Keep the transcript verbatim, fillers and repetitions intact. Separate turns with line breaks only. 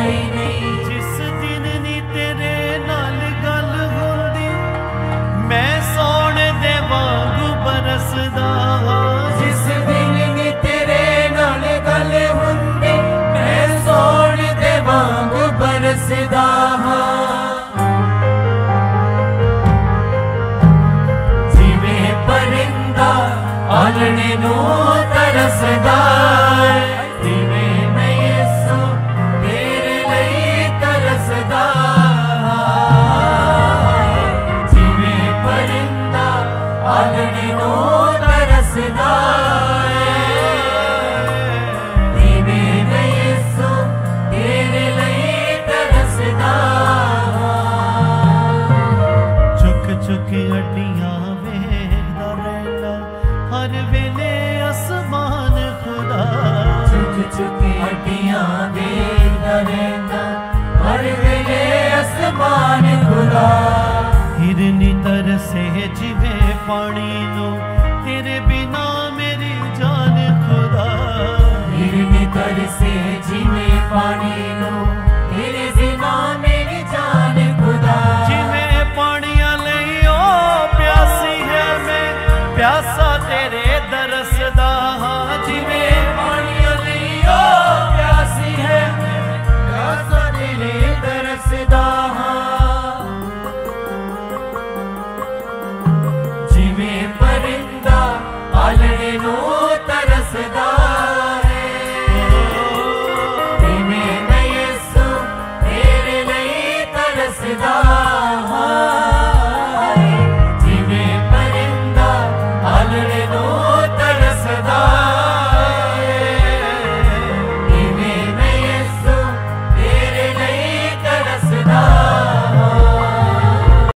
कोई नहीं।
जिस दिन नी तेरे नाल गल होंदी मैं सोने दे वांगू बरसदा।
जिस दिन नी तेरे नाल गल होंदी मैं सोने दे वांगू बरसदा। जिवें परिंदा आलणे नू तरसदा
हड्डियां वेखदा रहना हर वेले आसमान खुदा।
चुक चुक हड्डियां वेखदा रहना हर वेले आसमान खुदा।
हिरनी तरसे जिवें पानी नू तेरे बिना मेरी जान खुदा।
हिरनी तरसे जिवें पानी नू तेरे बिना मेरी जान खुदा।
जिवें पानिया लई प्यासा तेरे दरसदा। जिवें